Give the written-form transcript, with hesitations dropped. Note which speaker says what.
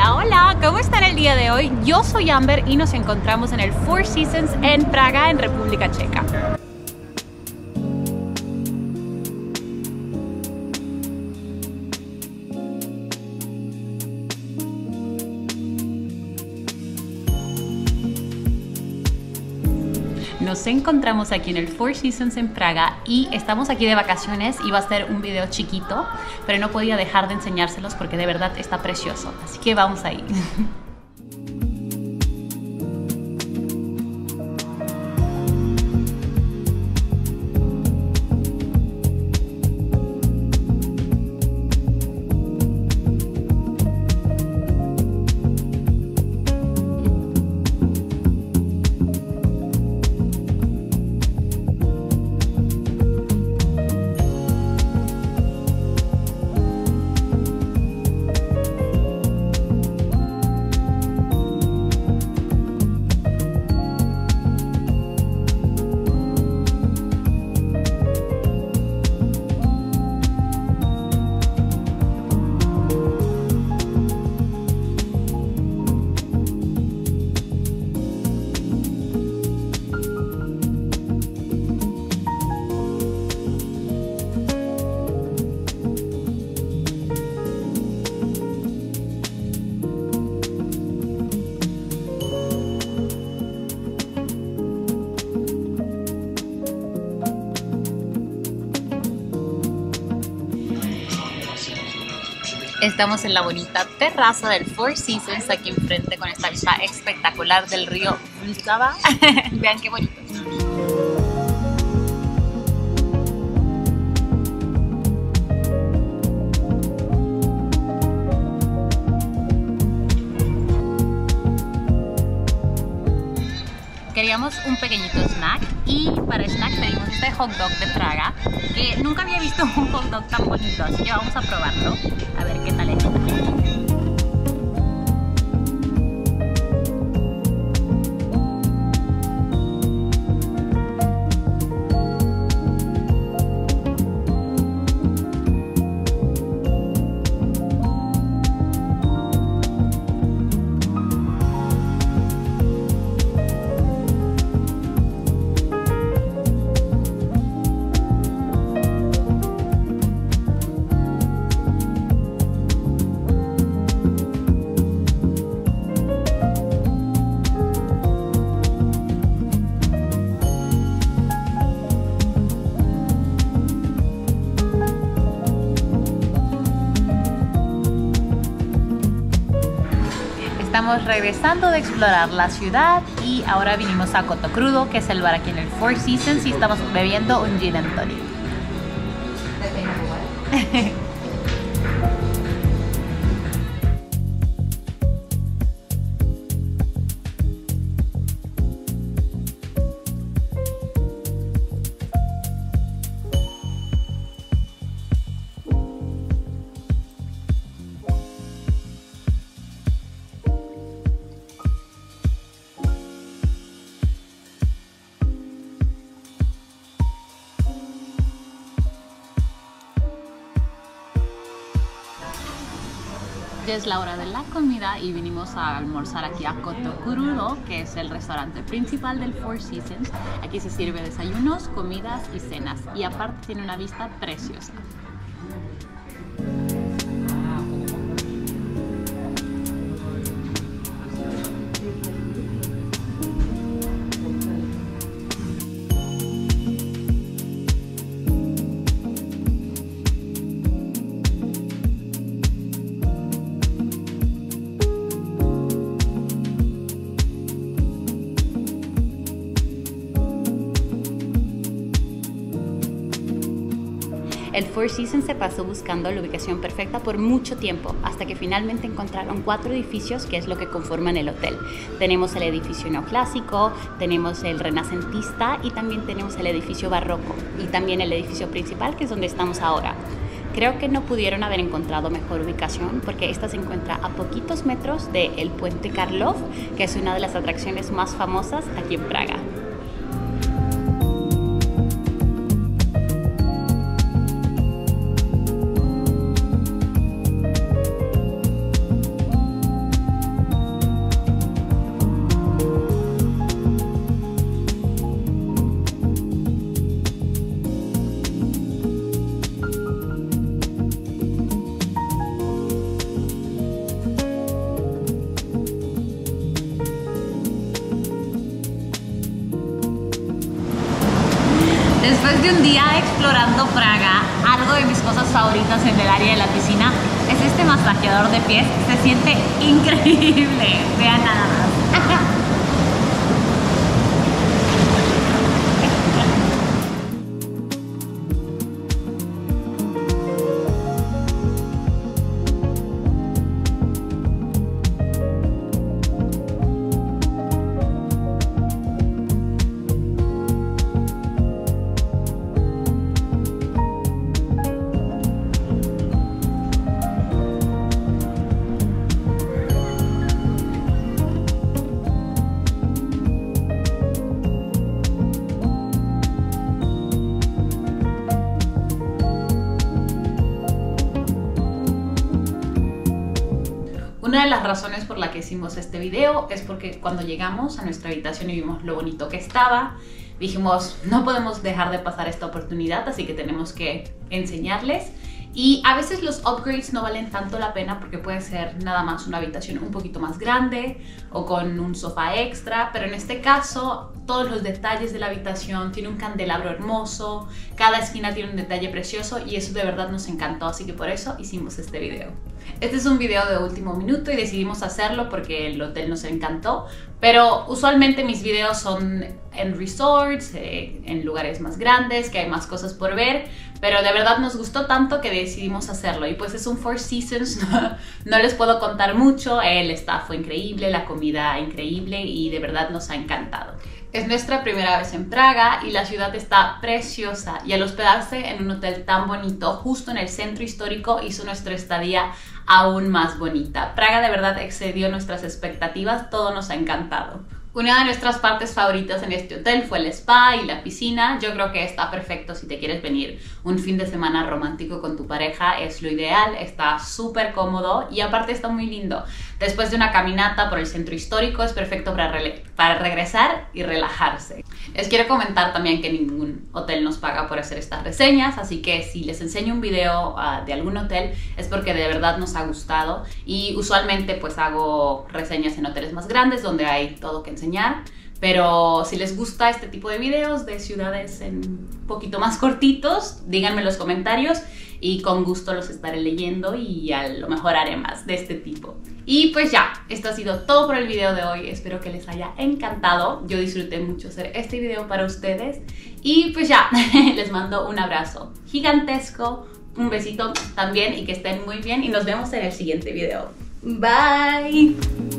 Speaker 1: Hola, hola, ¿cómo están el día de hoy? Yo soy Amber y nos encontramos en el Four Seasons en Praga, en República Checa. Nos encontramos aquí en el Four Seasons en Praga y estamos aquí de vacaciones. Iba a ser un video chiquito, pero no podía dejar de enseñárselos porque de verdad está precioso. Así que vamos ahí. Estamos en la bonita terraza del Four Seasons, aquí enfrente con esta vista espectacular del río Vltava. Vean qué bonito. Queríamos un pequeñito snack y para snack pedimos este hot dog de Praga, que nunca había visto un hot dog tan bonito, así que vamos a probarlo, a ver qué tal es. Estamos regresando de explorar la ciudad y ahora vinimos a Cotocrudo, que es el bar aquí en el Four Seasons, y estamos bebiendo un gin and tonic. Ya es la hora de la comida y vinimos a almorzar aquí a Cotocrudo, que es el restaurante principal del Four Seasons. Aquí se sirve desayunos, comidas y cenas, y aparte tiene una vista preciosa. El Four Seasons se pasó buscando la ubicación perfecta por mucho tiempo, hasta que finalmente encontraron 4 edificios que es lo que conforman el hotel. Tenemos el edificio neoclásico, tenemos el renacentista y también tenemos el edificio barroco y también el edificio principal, que es donde estamos ahora. Creo que no pudieron haber encontrado mejor ubicación porque esta se encuentra a poquitos metros del puente Karlov, que es una de las atracciones más famosas aquí en Praga. de un día explorando Praga, algo de mis cosas favoritas en el área de la piscina es este masajeador de pies. Se siente increíble. Vean nada más. Una de las razones por la que hicimos este video es porque cuando llegamos a nuestra habitación y vimos lo bonito que estaba, dijimos, no podemos dejar de pasar esta oportunidad, así que tenemos que enseñarles. Y a veces los upgrades no valen tanto la pena porque puede ser nada más una habitación un poquito más grande o con un sofá extra, pero en este caso todos los detalles de la habitación, tiene un candelabro hermoso, cada esquina tiene un detalle precioso y eso de verdad nos encantó, así que por eso hicimos este video. Este es un video de último minuto y decidimos hacerlo porque el hotel nos encantó, pero usualmente mis videos son en resorts, en lugares más grandes, que hay más cosas por ver, pero de verdad nos gustó tanto que decidimos hacerlo. Y pues es un Four Seasons, no les puedo contar mucho, el staff fue increíble, la comida increíble y de verdad nos ha encantado. Es nuestra primera vez en Praga y la ciudad está preciosa y al hospedarse en un hotel tan bonito justo en el centro histórico hizo nuestra estadía aún más bonita. Praga de verdad excedió nuestras expectativas, todo nos ha encantado. Una de nuestras partes favoritas en este hotel fue el spa y la piscina. Yo creo que está perfecto si te quieres venir un fin de semana romántico con tu pareja, es lo ideal, está súper cómodo y aparte está muy lindo. Después de una caminata por el centro histórico es perfecto para regresar y relajarse. Les quiero comentar también que ningún hotel nos paga por hacer estas reseñas, así que si les enseño un video de algún hotel es porque de verdad nos ha gustado y usualmente pues hago reseñas en hoteles más grandes donde hay todo que enseñar, pero si les gusta este tipo de videos de ciudades un poquito más cortitos, díganme en los comentarios y con gusto los estaré leyendo y a lo mejor haré más de este tipo. Y pues ya, esto ha sido todo por el video de hoy, espero que les haya encantado, yo disfruté mucho hacer este video para ustedes y pues ya, les mando un abrazo gigantesco, un besito también y que estén muy bien y nos vemos en el siguiente video. Bye!